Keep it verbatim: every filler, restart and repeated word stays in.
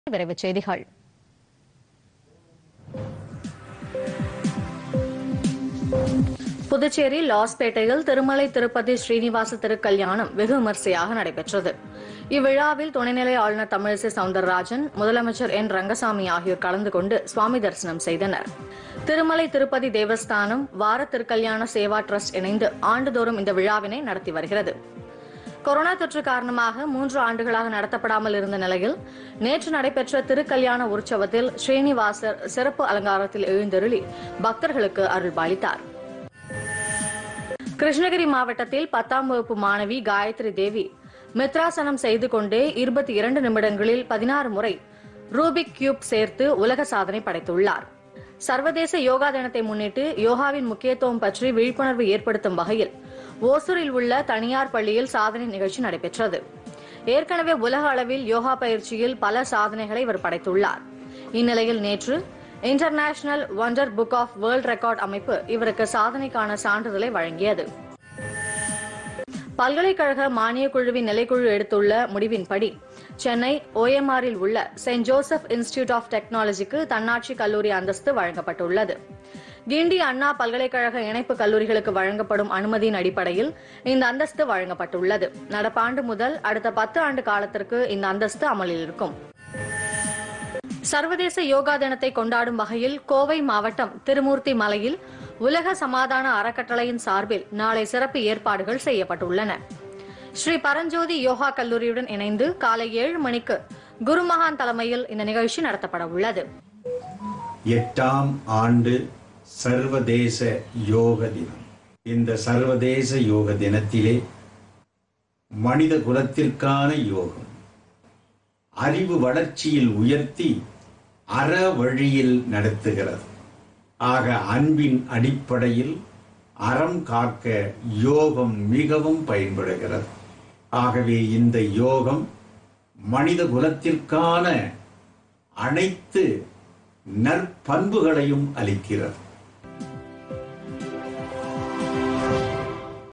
விரைவுச் செய்திகள். புதுச்சேரி லாஸ்பேட்டையில் திருமலை திருப்பதி ஸ்ரீனிவாச திருக்கல்யாணம் வெகு விமரிசையாக நடைபெற்றது. இவ்விழாவில் துணைநிலை ஆளுநர் தமிழிசை சவுந்தரராஜன், முதலமைச்சர் என் ரங்கசாமி ஆகியோர் கலந்து கொண்டு சுவாமி தரிசனம் செய்தனர். திருமலை திருப்பதி தேவஸ்தானம் வார திருக்கல்யாண சேவா டிரஸ்ட் இணைந்து ஆண்டுதோறும் இந்த விழாவினை நடத்தி வருகிறது. கொரோனா தொற்று காரணமாக மூன்று ஆண்டுகளாக நடத்தப்படாமல் இருந்த நிலையில் நேற்று நடைபெற்ற திருக்கல்யாண உற்சவத்தில் ஸ்ரீனிவாசர் சிறப்பு அலங்காரத்தில் எழுந்தருளி பக்தர்களுக்கு அருள்பாலித்தார். கிருஷ்ணகிரி மாவட்டத்தில் பத்தாம் வகுப்பு மாணவி காயத்ரி தேவி மித்ராசனம் செய்து கொண்டே இருபத்தி இரண்டு நிமிடங்களில் பதினாறு முறை ரூபிக் கியூப் சேர்த்து உலக சாதனை படைத்துள்ளார். சர்வதேச யோகா தினத்தை முன்னிட்டு யோகாவின் முக்கியத்துவம் பற்றி விழிப்புணர்வு ஏற்படுத்தும் வகையில் ஓசூரில் உள்ள தனியார் பள்ளியில் சாதனை நிகழ்ச்சி நடைபெற்றது. ஏற்கனவே உலக அளவில் யோகா பயிற்சியில் பல சாதனைகளை இவர் படைத்துள்ளார். இந்நிலையில் நேற்று international wonder book of world record அமைப்பு இவருக்கு சாதனைக்கான சான்றிதழை வழங்கியது. பல்கலைக்கழக மானியக் குழுவின் நிலைக்குழு எடுத்துள்ள முடிவின்படி சென்னை ஓஎம்ஆரில் உள்ள செயின்ட் ஜோசப் இன்ஸ்டிடியூட் ஆஃப் டெக்னாலஜிக்கு தன்னாட்சி கல்லூரி அந்தஸ்து வழங்கப்பட்டுள்ளது. கிண்டி அண்ணா பல்கலைக்கழக இணைப்பு கல்லூரிகளுக்கு வழங்கப்படும் அனுமதியின் அடிப்படையில் இந்த அந்தஸ்து வழங்கப்பட்டுள்ளது. நடப்பாண்டு முதல் அடுத்த பத்து ஆண்டு காலத்திற்கு இந்த அந்தஸ்து அமலில் இருக்கும். சர்வதேச யோகா தினத்தை கொண்டாடும் வகையில் கோவை மாவட்டம் திருமூர்த்தி மலையில் உலக சமாதான அறக்கட்டளையின் சார்பில் நாளை சிறப்பு ஏற்பாடுகள் செய்யப்பட்டுள்ளன. ஸ்ரீ பரஞ்சோதி யோகா கல்லூரியுடன் இணைந்து காலை ஏழு மணிக்கு குருமகான் தலைமையில் இந்த நிகழ்ச்சி நடத்தப்பட உள்ளது. எட்டாம் ஆண்டு சர்வதேச யோக தினம். இந்த சர்வதேச யோக தினத்திலே மனித குலத்திற்கான யோகம் அறிவு வளர்ச்சியில் உயர்த்தி அற வழியில் நடத்துகிறது. ஆக அன்பின் அடிப்படையில் அறம் காக்க யோகம் மிகவும் பயன்படுகிறது. ஆகவே இந்த யோகம் மனித குலத்திற்கான அனைத்து நற்பண்புகளையும் அளிக்கிறது.